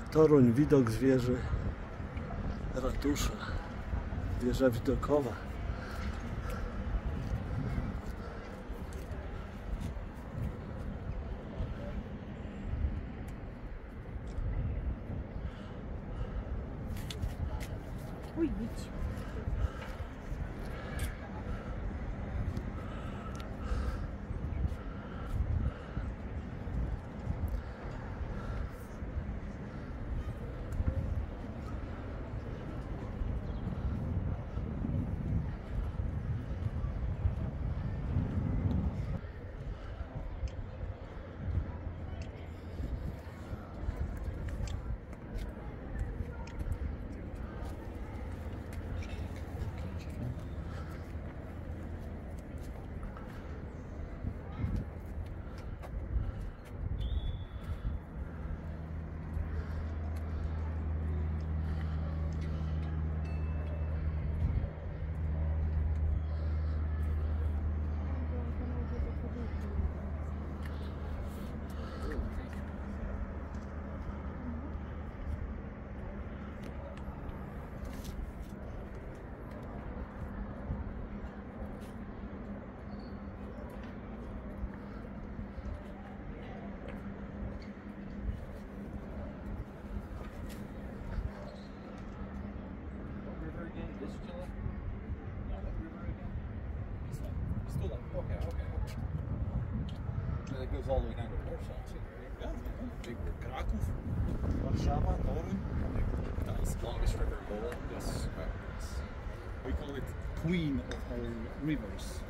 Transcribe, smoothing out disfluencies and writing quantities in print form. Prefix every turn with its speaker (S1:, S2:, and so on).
S1: Toruń, widok z wieży ratusza, wieża widokowa.
S2: Ой, idź.
S3: It goes all the way down to Warsaw too, right? Yeah, big Kraków, Warszawa, Toruń. That's the longest river in Poland. Yes. We call it Queen of all rivers.